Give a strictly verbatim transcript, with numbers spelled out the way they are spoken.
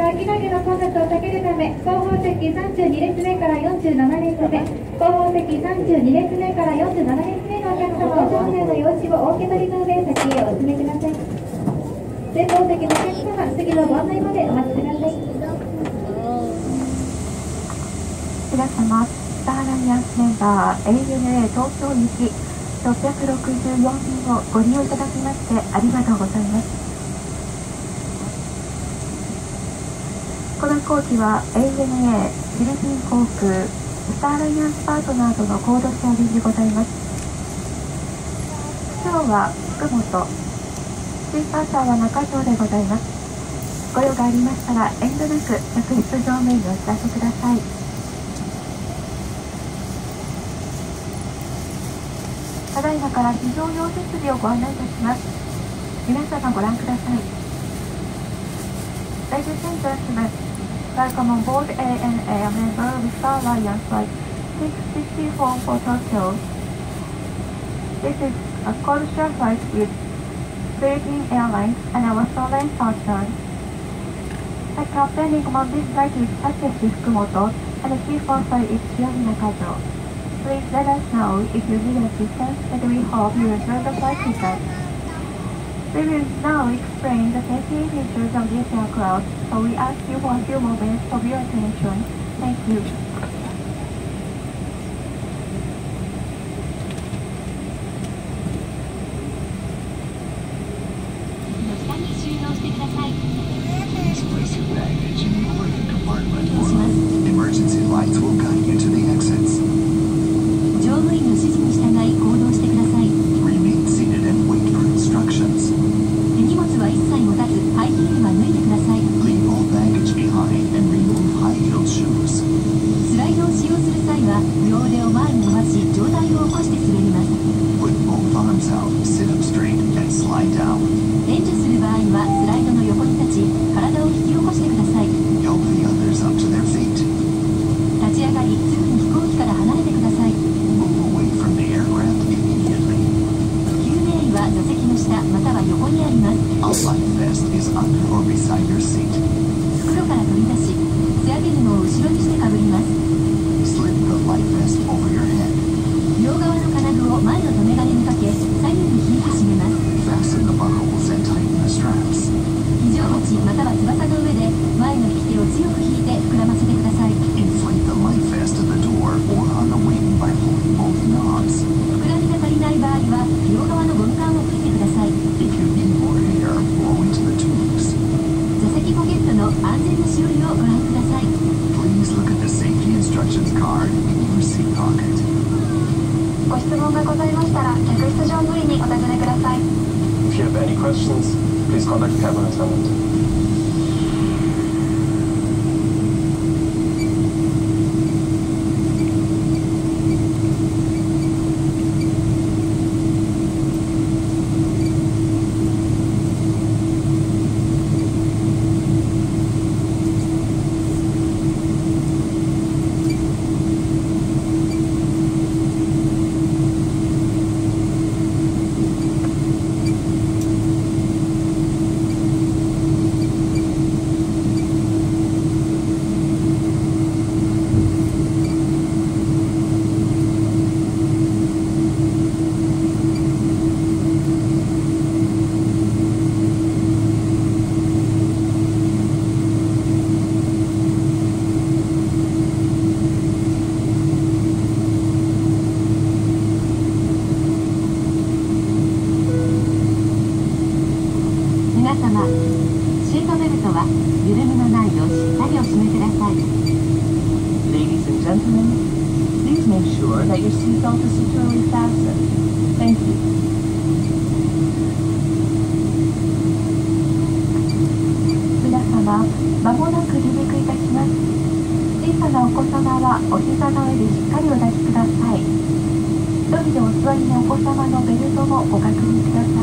機内での混雑を避けるため、後方席さんじゅうに列目からよんじゅうなな列目、後方席さんじゅうに列目からよんじゅうなな列目のお客様は乗車の用紙をお受け取りの上、先へお進みください。前方席のお客様、次のご案内までお待ちください。 皆様、スターアライアンスメンバー エーエヌエー 東京行きろっぴゃくろくじゅうよん便をご利用いただきましてありがとうございます。この飛行機は エーエヌエー フィリピン航空スターアライアンスパートナーとのコードシェア便でございます。今日は福本、シーパーサーは中条でございます。ご用がありましたら遠慮なく客室乗務員にお知らせください。ただいまから非常用設備をご案内いたします。皆様ご覧ください。Ladies and gentlemen, welcome on board エーエヌエーmember with Star Alliance Flight six sixty-four for Tokyo. This is a codeshare flight with Philippine Airlines and our sovereign partner. The captain in command this flight is Takeshi Fukumoto and the chief officer is Shiori Nakajo. Please let us know if you need assistance and we hope you enjoy the flight with us. We will now explain the safety features of this aircraft, so we ask you for a few moments of your attention. Thank you. 下に収納してください。Please place your baggage in the overhead compartment. Emergency lights will guide you to the exits. 乗務員の指示に従い行動してください。Remain seated and wait for instructions. 荷物は一切持たず、ハイヒールは脱いでください。Leave all baggage behind and remove high-heeled shoes. スライドを使用する際は、両腕を前に伸ばし、上体を起こして滑ります。Put both arms out, sit up straight, and slide down. 援助する場合は、スライドの横に立ち、体を引き起こしてください。Help the others up to their feet. 立ち上がり、すぐに飛行機から離れてください。Move away from the aircraft immediately. 救命医は座席の下または横にあります。A life vest is under or beside your seat. 袋から取り出し、素揚げ布を後ろにしてかぶります。Slip the life vest over your head. 両側の金具を前の留め金にかけ、左右に引いて締めます。Fasten the buckles and tighten the straps. 肘を持ちまたは翼の上で前の引き手を強く引いて膨らませてください。Inflate the life vest to the door or on the wing by pulling both knobs. 膨らみが足りない場合は両側のゴム管を吹いてください。If you need more air, blow into the tubes. 座席ポケットの安全なしおりをご覧ください。Please look at the safety instructions card in your seat pocket. ご質問がございましたら客室乗務員にお尋ねください。 If you have any questions, please contact the cabin attendant. シートベルトは緩みのないようしっかりお締めください。Ladies and gentlemen, please make sure that your seatbelt is securely fastened. Thank you. 皆様、まもなく離陸いたします。小さなお子様はお膝の上でしっかりお抱きください。一人でお座りのお子様のベルトもご確認ください。